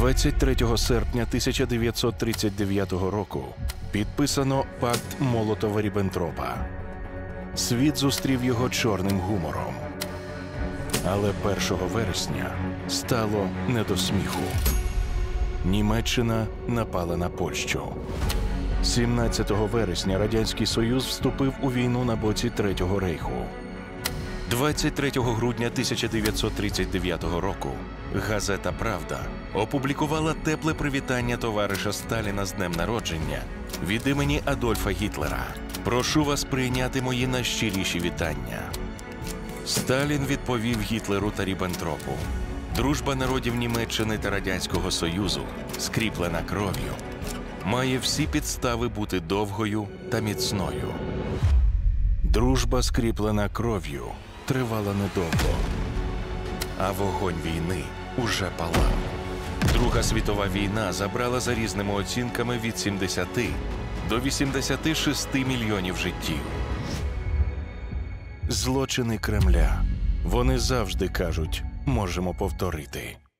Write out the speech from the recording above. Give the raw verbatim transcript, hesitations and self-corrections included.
двадцять третього серпня тисяча дев'ятсот тридцять дев'ятого року підписано пакт Молотова-Ріббентропа. Світ зустрів його чорним гумором. Але першого вересня стало не до сміху. Німеччина напала на Польщу. сімнадцятого вересня Радянський Союз вступив у війну на боці Третього Рейху. двадцять третього грудня тисяча дев'ятсот тридцять дев'ятого року газета «Правда» опублікувала тепле привітання товариша Сталіна з днем народження від імені Адольфа Гітлера. «Прошу вас прийняти мої найщиріші вітання». Сталін відповів Гітлеру та Ріббентропу: «Дружба народів Німеччини та Радянського Союзу, скріплена кров'ю, має всі підстави бути довгою та міцною». Дружба, скріплена кров'ю, тривала недовго, а вогонь війни уже палав. Друга світова війна забрала за різними оцінками від сімдесяти до вісімдесяти шести мільйонів життів. Злочини Кремля. Вони завжди кажуть: можемо повторити.